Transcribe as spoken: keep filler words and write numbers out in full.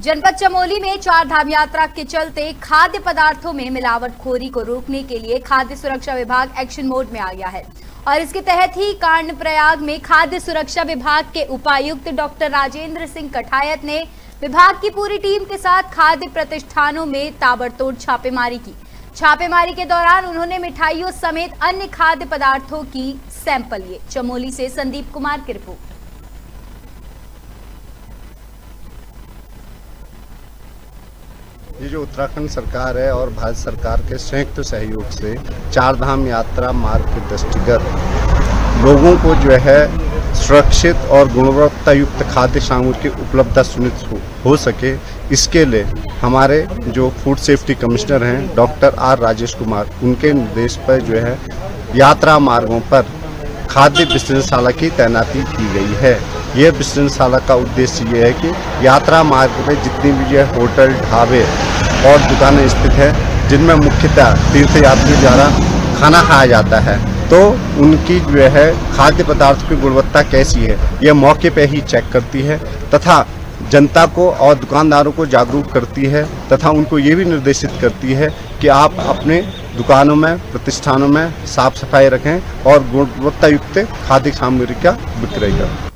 जनपद चमोली में चार धाम यात्रा के चलते खाद्य पदार्थों में मिलावटखोरी को रोकने के लिए खाद्य सुरक्षा विभाग एक्शन मोड में आ गया है और इसके तहत ही कर्णप्रयाग में खाद्य सुरक्षा विभाग के उपायुक्त डॉक्टर राजेंद्र सिंह कठायत ने विभाग की पूरी टीम के साथ खाद्य प्रतिष्ठानों में ताबड़तोड़ छापेमारी की। छापेमारी के दौरान उन्होंने मिठाइयों समेत अन्य खाद्य पदार्थों की सैंपल लिए। चमोली से संदीप कुमार की रिपोर्ट। ये जो उत्तराखंड सरकार है और भारत सरकार के संयुक्त सहयोग से चार धाम यात्रा मार्ग के दृष्टिगत लोगों को जो है सुरक्षित और गुणवत्ता युक्त खाद्य सामग्री की उपलब्धता सुनिश्चित हो सके, इसके लिए हमारे जो फूड सेफ्टी कमिश्नर हैं डॉक्टर आर राजेश कुमार, उनके निर्देश पर जो है यात्रा मार्गों पर खाद्य विश्लेषणशाला की तैनाती की गई है। यह विश्लेषणशाला का उद्देश्य ये है कि यात्रा मार्ग में जितनी भी ये होटल, ढाबे और दुकानें स्थित हैं जिनमें मुख्यतः तीर्थ यात्री द्वारा खाना खाया जाता है, तो उनकी जो है खाद्य पदार्थ की गुणवत्ता कैसी है यह मौके पर ही चेक करती है तथा जनता को और दुकानदारों को जागरूक करती है तथा उनको ये भी निर्देशित करती है कि आप अपने दुकानों में, प्रतिष्ठानों में साफ सफाई रखें और गुणवत्ता युक्त खाद्य सामग्री का विक्रय करें।